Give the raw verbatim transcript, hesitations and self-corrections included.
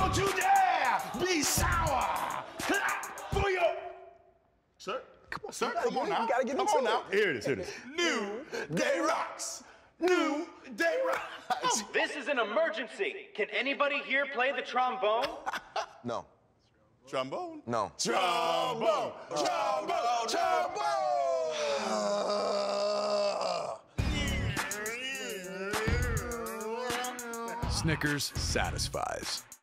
Don't you dare be sour. Clap for your... Sir? Come on, sir, come on now. You gotta get come into on it. now. Here it is, here it is. New Day Rocks. New Day Rocks. This is an emergency. Can anybody here play the trombone? No. Trombone? No. Trombone. Trombone. Trombone. Snickers satisfies.